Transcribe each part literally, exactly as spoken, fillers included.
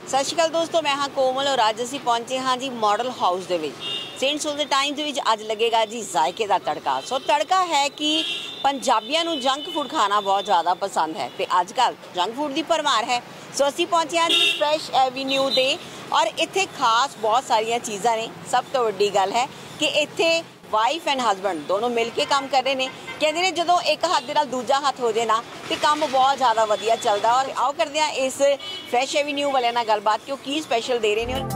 सत श्री अकाल दोस्तों, मैं हाँ कोमल और अज असीं पहुंचे हाँ जी मॉडल हाउस दे विच सेंट सोल्जर टाइम्स दे विच अज लगेगा जी जायके का तड़का। सो तड़का है कि पंजाबियों नूं जंक फूड खाना बहुत ज़्यादा पसंद है तो अजकल जंक फूड की भरमार है। सो असीं पहुंचे हाँ जी फ्रैश एवेन्यू दे और इत्थे खास बहुत सारिया चीज़ां ने। सब तो वड्डी गल है कि इत्थे वाइफ एंड हसबैंड दोनों मिल के काम कर रहे हैं। कहते हैं जो एक हाथ दे नाल दूजा हाथ हो जाए ना तो काम बहुत ज़्यादा वधिया चलता। और आओ करते हैं इस फ्रैश एवेन्यू वाले नाल गलबात कि वो की स्पैशल दे रहे हैं।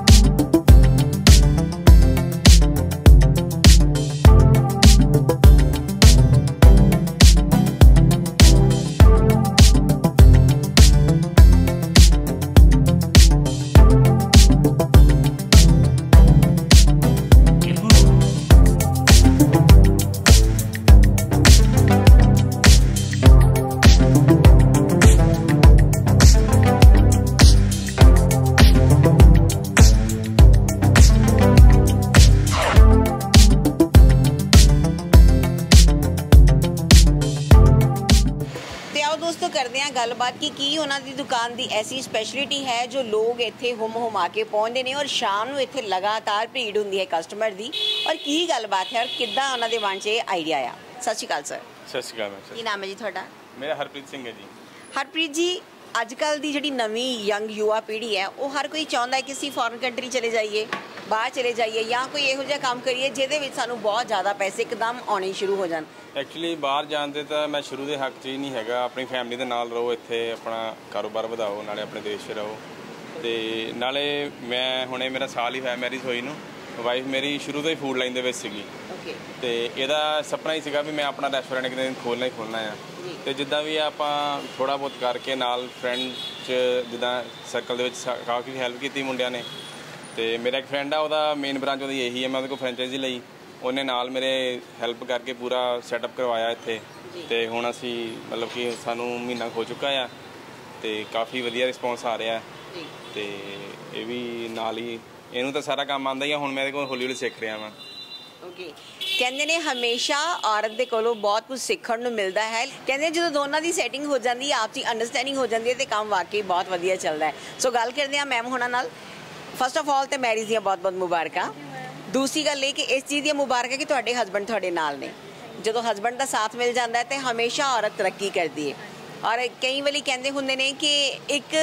दोस्तों करते हैं गलबात की की उन्होंने दुकान की ऐसी स्पैशलिटी है जो लोग इत्थे हुम हुमा के पहुँचते हैं और शाम को इत्थे लगातार भीड़ होंगी है कस्टमर की। और की गलबात है और किद्दां उन्होंने मन च आइडिया आया। सत श्री अकाल सर। सत श्री अकाल मैम। की नाम है जी थोड़ा? मेरा हरप्रीत सिंह है जी। हरप्रीत जी, अजकल की जी नवी यंग युवा पीढ़ी है वो हर कोई चाहता है कि असीं फॉरन कंट्री चले जाइए, बाहर चले जाइए या कोई इहो जिहा काम करिए जिहदे विच सानूं बहुत ज़्यादा पैसे एकदम आने शुरू हो जान। एक्चुअली बाहर जाते तो मैं शुरू के हक च ही नहीं हैगा। अपनी फैमिली के नाल रहो, इत्थे अपना कारोबार वधाओ, नाले अपने देश रहो। तो नाले मैं हुणे मेरा साल ही होया मैरिज होई नूं। वाइफ मेरी शुरू तो ही फूड लाइन दे विच सीगी ते इहदा सपना ही सीगा भी मैं अपना रेस्टोरेंट एक दिन खोलना ही खोलना है। तो जिद्दां भी आपां थोड़ा बहुत करके नाल फ्रेंड च जिद्दां सर्कल दे विच काफ़ी हैल्प कीती मुंडियां ने। तो मेरा एक फ्रेंड है वह मेन ब्रांच वो यही है, मैं वो फ्रेंचाइजी ली। उन्हें नाल मेरे हैल्प करके पूरा सैटअप करवाया इत्थे। तो हुण असी मतलब कि सानू महीना हो चुका है तो काफ़ी वधिया रिस्पॉन्स आ रहा है। तो ये भी नाल ही इनू तो सारा काम आंदा ही है। हुण मैं इहदे कोल हौली हौली सीख रहा मैं। ओके, कहते ने हमेशा औरत के कोलों बहुत कुछ सीखने को मिलता है। कहते जो दोनों की सैटिंग हो जाती है, आपसी अंडरस्टैंडिंग हो जाती है तो काम वाकई बहुत वधिया चलता है। सो गल करते हैं मैम होना नाल। फस्ट ऑफ ऑल तो मैरिज दी बहुत बहुत मुबारक। दूसरी गल ये कि इस चीज़ की मुबारक है कि तुहाडे हसबैंड तुहाडे नाल ने। जो हसबैंड का साथ मिल जाता है तो हमेशा औरत तरक्की करती है। और कई वारी कहते होंगे ने कि एक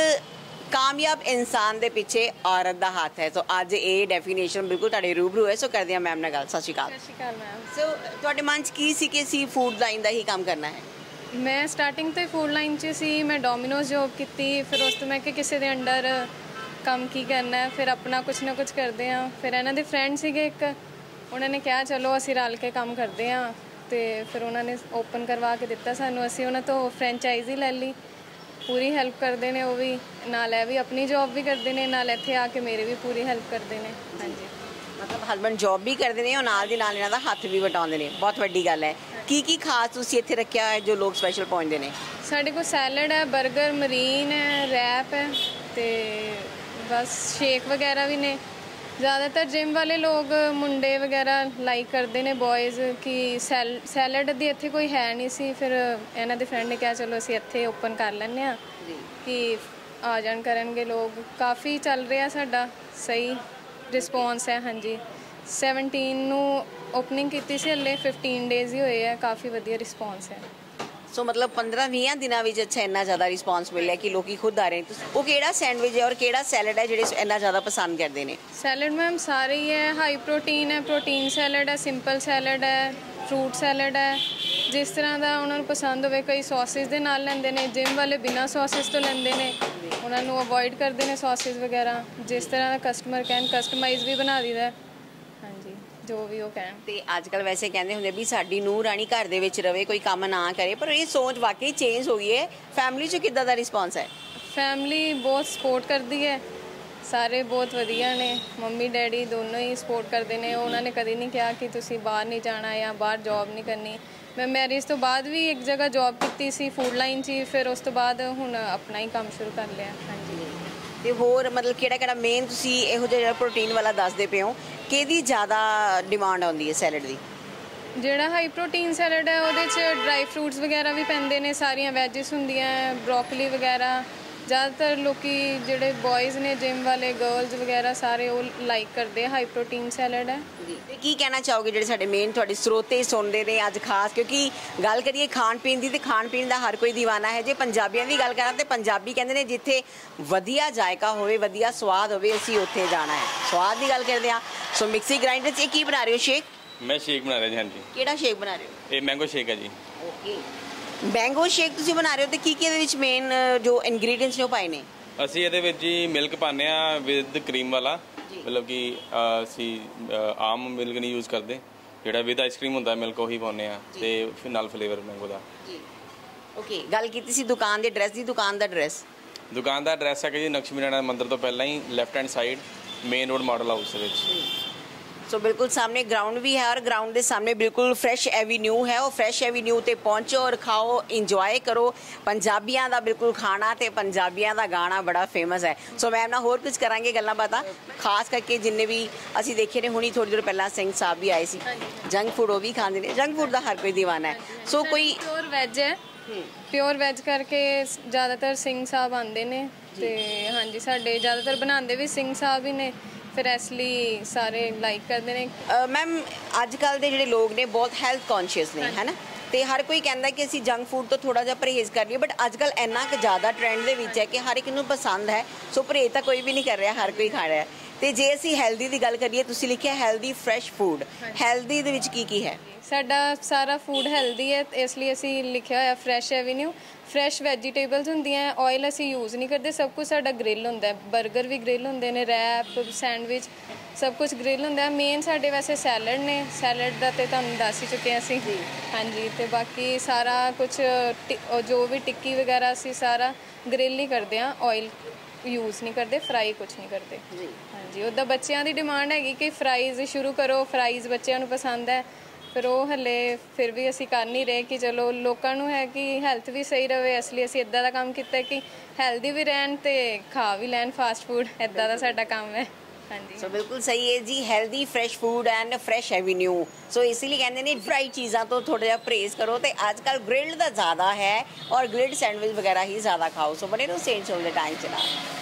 कामयाब इंसान के पिछे औरत का हाथ है। तो अज ये डेफिनेशन बिल्कुल तुहाडे रूबरू है। सो करते हैं मैम नाल गल। सत श्री अकाल। सत श्री अकाल मैम। सो तुहाडे मन च की सी कि असीं फूड लाइन का ही काम करना है? मैं स्टार्टिंग तो फूड लाइन च सी। मैं डोमिनोज जॉब की, फिर उस तो मैं कि किसी के अंडर काम की करना है, फिर अपना कुछ ना कुछ करते हैं। फिर इन्हों के फ्रेंड से एक उन्होंने कहा चलो असी रल के काम करते हैं तो फिर उन्होंने ओपन करवा के दिता सानू। असी उन्होंने तो फ्रेंचाइजी ले ली, पूरी हैल्प करते हैं। वो भी नाल है भी अपनी जॉब भी करते हैं, नाल इत्थे आके मेरी भी पूरी हैल्प करते हैं। हाँ जी, मतलब हसबैंड जॉब भी करते हैं और नाल दी नाल इन्हां दा हत्थ भी वटाउंदे ने। बहुत वड्डी गल है। की की खास तुसीं इत्थे रखिया है जो लोग स्पैशल पहुंचते हैं? साडे कोल सैलड है, बर्गर, मरीन है, रैप है तो बस शेक वगैरह भी ने। ज़्यादातर जिम वाले लोग मुंडे वगैरह लाइक करते हैं, बॉयज़ कि सैल सैलड दी इत्थे कोई है नहीं सी। फिर इन्हां दे फ्रेंड ने कहा चलो असीं इत्थे ओपन कर लैंदे आ कि आ जान करनगे लोग। काफ़ी चल रहा साडा, सही रिस्पॉन्स है। हाँ जी, सैवनटीन नू ओपनिंग की सी, हले फिफ्टीन डेज़ ही होए है। काफ़ी वधिया रिस्पॉन्स है। सो मतलब पंद्रह बीस दिनों में अच्छा इन्ना ज़्यादा रिस्पॉन्स मिले कि लोग खुद आ रहे हैं। वो केड़ा सैंडविच है और केड़ा सैलड है जो इन्ना ज़्यादा पसंद करते हैं? सैलड मैम सारे ही है। हाई प्रोटीन है, प्रोटीन सैलड है, सिंपल सैलड है, फ्रूट सैलड है, जिस तरह का उन्होंने पसंद हो। कई सॉसेज के नाल लेंदे ने, जिम वाले बिना सॉसेज तो लेंदे ने, उन्होंने अवॉइड करते हैं सॉसेज वगैरह। जिस तरह का कस्टमर कहन कस्टमाइज़ भी बना दी है। हाँ जी, जो भी वो कहन। तो अजकल वैसे कहते होंगे भी साडी नूंह राणी घर दे विच रवे, कोई काम ना करे, पर ये सोच वाकई चेंज हो गई है। फैमिली च किद्दां दा रिस्पॉन्स है? फैमिली बहुत सपोर्ट करती है, सारे बहुत वधिया ने। मम्मी डैडी दोनों ही सपोर्ट करते हैं। उन्होंने कभी नहीं कहा कि तुसी बाहर नहीं जाना या बाहर जॉब नहीं करनी। मैं मैरिज तो बाद भी एक जगह जॉब की सी फूड लाइन च, फिर उस तो बाद हुण अपना ही काम शुरू कर लिया। हाँ जी। तो होर मतलब किहड़ा किहड़ा मेन तुसी इहो जिहा प्रोटीन वाला दसदे पे हो कि ज़्यादा डिमांड आउंदी है सैलड की? ਜਿਹੜਾ ਹਾਈ ਪ੍ਰੋਟੀਨ ਸੈਲਡ ਹੈ ਉਹਦੇ 'ਚ ਡਰਾਈ ਫਰੂਟਸ ਵਗੈਰਾ ਵੀ ਪੈਂਦੇ ਨੇ, ਸਾਰੀਆਂ ਵੈਜਿਸ ਹੁੰਦੀਆਂ, ਬਰੋਕਲੀ ਵਗੈਰਾ, ਜ਼ਿਆਦਾਤਰ ਲੋਕੀ ਜਿਹੜੇ ਬॉयਜ਼ ਨੇ ਜਿਮ ਵਾਲੇ ਗਰਲਸ ਵਗੈਰਾ ਸਾਰੇ ਉਹ ਲਾਈਕ ਕਰਦੇ ਆ ਹਾਈ ਪ੍ਰੋਟੀਨ ਸੈਲਡ ਹੈ ਜੀ ਤੇ ਕੀ ਕਹਿਣਾ ਚਾਹੋਗੇ ਜਿਹੜੇ ਸਾਡੇ ਮੇਨ ਤੁਹਾਡੇ ਸਰੋਤੇ ਸੁਣਦੇ ਨੇ ਅੱਜ ਖਾਸ, ਕਿਉਂਕਿ ਗੱਲ ਕਰੀਏ ਖਾਣ ਪੀਣ ਦੀ ਤੇ ਖਾਣ ਪੀਣ ਦਾ ਹਰ ਕੋਈ ਦੀਵਾਨਾ ਹੈ। ਜੇ ਪੰਜਾਬੀਆਂ ਦੀ ਗੱਲ ਕਰਾਂ ਤੇ ਪੰਜਾਬੀ ਕਹਿੰਦੇ ਨੇ ਜਿੱਥੇ ਵਧੀਆ ਜਾਇਕਾ ਹੋਵੇ, ਵਧੀਆ ਸਵਾਦ ਹੋਵੇ, ਅਸੀਂ ਉੱਥੇ ਜਾਣਾ ਹੈ। ਸਵਾਦ ਦੀ ਗੱਲ ਕਰਦੇ ਹਾਂ, ਸੋ ਮਿਕਸੀ ਗ੍ਰਾਈਂਡਰ 'ਚ ਇਹ ਕੀ ਬਣਾ ਰਹੇ ਹੋ ਸ਼ੇਕ? ਮੈਂ ਸ਼ੇਕ ਬਣਾ ਰਿਹਾ ਜੀ। ਹਾਂਜੀ, ਕਿਹੜਾ ਸ਼ੇਕ ਬਣਾ ਰਹੇ ਹੋ? ਇਹ ਮੈਂਗੋ ਸ਼ੇਕ ਹੈ ਜੀ। ਓਕੇ, ਮੈਂਗੋ ਸ਼ੇਕ ਤੁਸੀਂ ਬਣਾ ਰਹੇ ਹੋ ਤੇ ਕੀ ਕੀ ਇਹਦੇ ਵਿੱਚ ਮੇਨ ਜੋ ਇਨਗਰੀਡੀਅੰਟਸ ਨੇ ਉਹ ਪਾਏ ਨੇ? ਅਸੀਂ ਇਹਦੇ ਵਿੱਚ ਜੀ ਮਿਲਕ ਪਾਉਂਦੇ ਆ ਵਿਦ ਕਰੀਮ ਵਾਲਾ, ਮਤਲਬ ਕਿ ਅ, ਅਸੀਂ ਅ, ਆਮ ਮਿਲਕ ਨਹੀਂ ਯੂਜ਼ ਕਰਦੇ, ਜਿਹੜਾ ਵਿਦ ਆਈਸਕ੍ਰੀਮ ਹੁੰਦਾ ਮਿਲਕ ਉਹੀ ਪਾਉਂਦੇ ਆ, ਤੇ ਫਿਰ ਨਾਲ ਫਲੇਵਰ ਮੈਂਗੋ ਦਾ ਜੀ। ਓਕੇ, ਗੱਲ ਕੀਤੀ ਸੀ ਦੁਕਾਨ ਦੇ ਐਡਰੈਸ ਦੀ, ਦੁਕਾਨ ਦਾ ਐਡਰੈਸ? ਦੁਕਾਨ ਦਾ ਐਡਰੈਸ ਹੈ ਜੀ ਲਕਸ਼ਮੀ ਨਾਰਾਇਣ ਮੰਦਿਰ ਤੋਂ ਪਹਿਲਾਂ ਹੀ left hand side main road model house ਦੇ ਵਿੱਚ। ਸੋ ਬਿਲਕੁਲ ਸਾਹਮਣੇ ਗਰਾਊਂਡ ਵੀ ਹੈ, ਔਰ ਗਰਾਊਂਡ ਦੇ ਸਾਹਮਣੇ ਬਿਲकुल ਫਰੈਸ਼ ਐਵੀਨਿਊ ਹੈ। ਉਹ ਫਰੈਸ਼ ਐਵੀਨਿਊ ਤੇ ਪਹੁੰਚੋ ਔਰ ਖਾਓ, ਇੰਜੋਏ ਕਰੋ। ਪੰਜਾਬੀਆਂ ਦਾ ਬਿਲकुल ਖਾਣਾ ਤੇ ਪੰਜਾਬੀਆਂ ਦਾ ਗਾਣਾ ਬੜਾ ਫੇਮਸ ਹੈ। ਸੋ ਮੈਮ ਨਾਲ ਹੋਰ ਕੁਝ ਕਰਾਂਗੇ ਗੱਲਾਂ ਬਾਤਾਂ, ਖਾਸ ਕਰਕੇ ਜਿੰਨੇ ਵੀ ਅਸੀਂ ਦੇਖੇ ਨੇ ਹੁਣੀ ਥੋੜੀ ਦੇਰ ਪਹਿਲਾਂ ਸਿੰਘ ਸਾਹਿਬ ਵੀ ਆਏ ਸੀ, ਜੰਕ ਫੂਡ ਉਹ ਵੀ ਖਾਂਦੇ ਨੇ। ਜੰਕ ਫੂਡ ਦਾ ਹਰ ਕੋਈ ਦੀਵਾਨਾ ਹੈ। ਸੋ ਕੋਈ ਪਿਓਰ ਵੈਜ ਹੈ, ਪਿਓਰ ਵੈਜ ਕਰਕੇ ਜ਼ਿਆਦਾਤਰ ਸਿੰਘ ਸਾਹਿਬ ਆਉਂਦੇ ਨੇ ਤੇ ਹਾਂਜੀ ਸਾਡੇ ਜ਼ਿਆਦਾਤਰ ਬਣਾਉਂਦੇ ਵੀ ਸਿੰਘ ਸਾਹਿਬ ਹੀ ਨੇ, ਫਿਰ ਇਸ ਲਈ ਸਾਰੇ ਲਾਈਕ ਕਰਦੇ ਨੇ। ਮੈਮ ਅੱਜ ਕੱਲ੍ਹ ਦੇ ਜਿਹੜੇ ਲੋਕ ਨੇ ਬਹੁਤ ਹੈਲਥ ਕੌਨਸ਼ੀਅਸ ਨੇ, ਹੈ ਨਾ, ਤੇ ਹਰ ਕੋਈ ਕਹਿੰਦਾ ਕਿ ਅਸੀਂ ਜੰਕ ਫੂਡ ਤੋਂ ਥੋੜਾ ਜਿਹਾ ਪਰਹੇਜ਼ ਕਰ ਲਈਏ, ਬਟ ਅੱਜ ਕੱਲ੍ਹ ਇੰਨਾ ਕੁ ਜ਼ਿਆਦਾ ਟ੍ਰੈਂਡ ਦੇ ਵਿੱਚ ਹੈ ਕਿ ਹਰ ਇੱਕ ਨੂੰ ਪਸੰਦ ਹੈ। ਸੋ ਪਰਹੇਜ਼ ਤਾਂ ਕੋਈ ਵੀ ਨਹੀਂ ਕਰ ਰਿਹਾ, ਹਰ ਕੋਈ ਖਾ ਰਿਹਾ। ਤੇ ਜੇ ਅਸੀਂ ਹੈਲਦੀ ਦੀ ਗੱਲ ਕਰੀਏ, ਤੁਸੀਂ ਲਿਖਿਆ ਹੈਲਦੀ ਫਰੈਸ਼ ਫੂਡ, ਹੈਲਦੀ ਦੇ ਵਿੱਚ ਕੀ ਕੀ ਹੈ? ਸਾਡਾ ਸਾਰਾ ਫੂਡ ਹੈਲਦੀ ਹੈ, ਇਸ ਲਈ ਅਸੀਂ ਲਿਖਿਆ ਹੋਇਆ ਫਰੈਸ਼ ਐਵੀਨਿਊ। ਫਰੈਸ਼ ਵੈਜੀਟੇਬਲਸ ਹੁੰਦੀਆਂ, ਆਇਲ ਅਸੀਂ ਯੂਜ਼ ਨਹੀਂ ਕਰਦੇ, ਸਭ ਕੁਝ ਸਾਡਾ ਗ੍ਰਿਲ ਹੁੰਦਾ। ਬਰਗਰ ਵੀ ਗ੍ਰਿਲ ਹੁੰਦੇ ਨੇ, ਰੈਪ, ਸੈਂਡਵਿਚ, ਸਭ ਕੁਝ ਗ੍ਰਿਲ ਹੁੰਦਾ। ਮੇਨ ਸਾਡੇ ਵੈਸੇ ਸੈਲਡ ਨੇ, ਸੈਲਡ ਦਾ ਤੇ ਤੁਹਾਨੂੰ ਦੱਸ ਹੀ ਚੁੱਕੇ ਅਸੀਂ। ਹਾਂਜੀ, ਤੇ ਬਾਕੀ ਸਾਰਾ ਕੁਝ ਜੋ ਵੀ ਟਿੱਕੀ ਵਗੈਰਾ ਅਸੀਂ ਸਾਰਾ ਗ੍ਰਿਲ ਹੀ ਕਰਦੇ ਹਾਂ, ਆਇਲ ਯੂਜ਼ ਨਹੀਂ ਕਰਦੇ, ਫਰਾਈ ਕੁਝ ਨਹੀਂ ਕਰਦੇ। ਹਾਂਜੀ, ਉੱਦਾਂ ਬੱਚਿਆਂ ਦੀ ਡਿਮਾਂਡ ਹੈਗੀ ਕਿ ਫਰਾਈਜ਼ ਸ਼ੁਰੂ ਕਰੋ, ਫਰਾਈਜ਼ ਬੱਚਿਆਂ ਨੂੰ ਪਸੰਦ ਹੈ, ਫਿਰ ਉਹ ਹਲੇ ਫਿਰ ਵੀ ਅਸੀਂ ਕਰ ਨਹੀਂ ਰਹੇ ਕਿ ਚਲੋ ਲੋਕਾਂ ਨੂੰ ਹੈ ਕਿ ਹੈਲਥ ਵੀ ਸਹੀ ਰਵੇ, ਇਸ ਲਈ ਅਸੀਂ ਇੱਦਾਂ ਦਾ ਕੰਮ ਕੀਤਾ ਕਿ ਹੈਲਦੀ ਵੀ ਰਹਿਣ ਤੇ ਖਾ ਵੀ ਲੈਣ ਫਾਸਟ ਫੂਡ, ਇੱਦਾਂ ਦਾ ਸਾਡਾ ਕੰਮ ਹੈ। ਹਾਂਜੀ, ਸੋ ਬਿਲਕੁਲ ਸਹੀ ਹੈ ਜੀ, healthy fresh food and fresh avenue. So ਇਸ ਲਈ ਕਹਿੰਦੇ ਨੇ ਫਰਾਈ ਚੀਜ਼ਾਂ ਤੋਂ ਥੋੜਾ ਜਿਹਾ ਪਰਹੇਜ਼ ਕਰੋ, ਤੇ ਅੱਜ ਕੱਲ੍ਹ ਗ੍ਰਿਲਡ ਦਾ ਜ਼ਿਆਦਾ ਹੈ ਔਰ ਗ੍ਰਿਲਡ ਸੈਂਡਵਿਚ ਵਗੈਰਾ ਹੀ ਜ਼ਿਆਦਾ ਖਾਓ। ਸੋ ਬਣੇ ਰਹੋ ਸੇਂਟ ਸ਼ੋ ਦੇ ਟਾਈਮ 'ਚ ਨਾਲ।